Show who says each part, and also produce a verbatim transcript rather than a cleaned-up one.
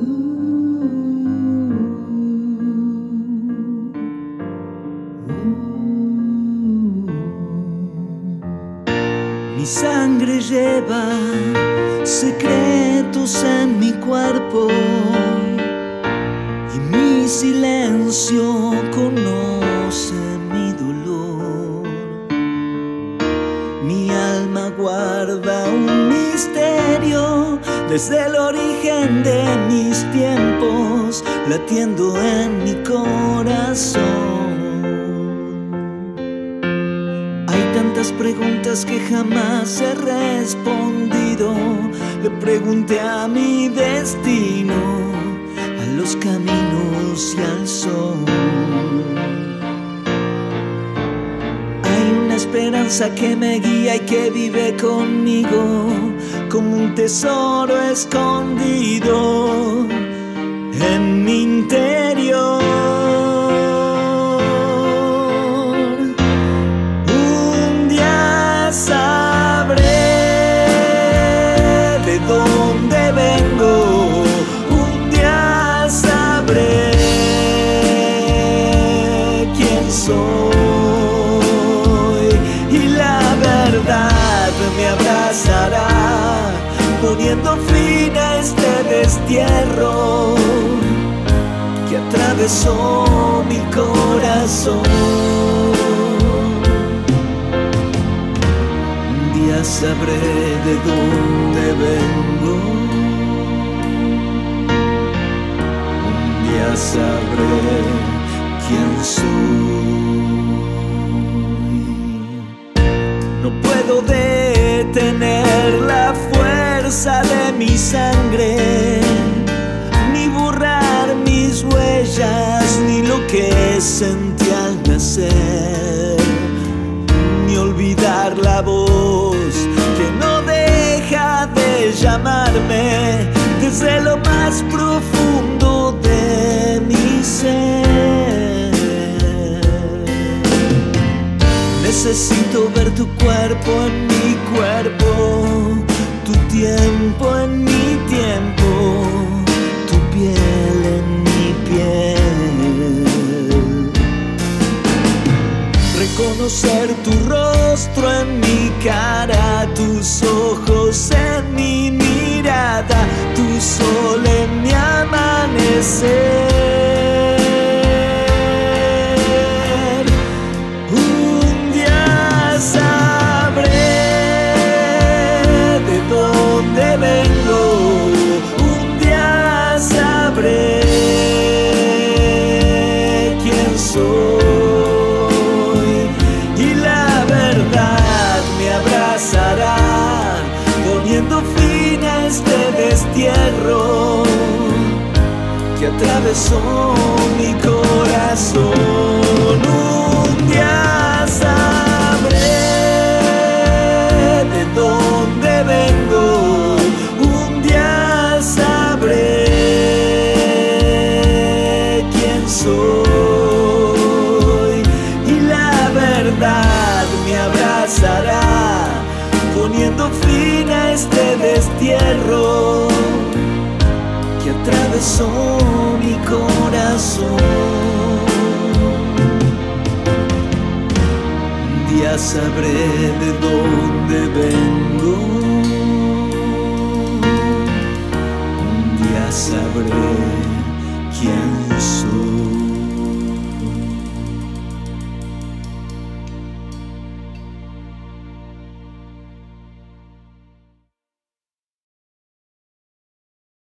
Speaker 1: Mi sangre lleva secretos en mi cuerpo y mi silencio conoce mi dolor. Mi alma guarda un misterio desde el origen de mis tiempos, latiendo en mi corazón. Tantas preguntas que jamás he respondido. Le pregunté a mi destino, a los caminos y al sol. Hay una esperanza que me guía y que vive conmigo, como un tesoro escondido en mi interior. Soy, y la verdad me abrazará, poniendo fin a este destierro que atravesó mi corazón. Un día sabré de dónde vengo, un día sabré quién soy. No puedo detener la fuerza de mi sangre, ni borrar mis huellas, ni lo que sentí al nacer, ni olvidar la voz que no deja de llamarme desde lo más profundo de mi ser. Necesito ver tu cuerpo en mi cuerpo, tu tiempo en mi tiempo, tu piel en mi piel. Reconocer tu rostro en mi cara, tus ojos en mi mirada, tu sol en mi amanecer. Poniendo fin a este destierro que atravesó mi corazón. Un día sabré de dónde vengo, un día sabré quién soy, y la verdad me abrazará, poniendo fin a este destierro que atravesó mi corazón. Un día sabré de dónde vengo, un día sabré quién soy.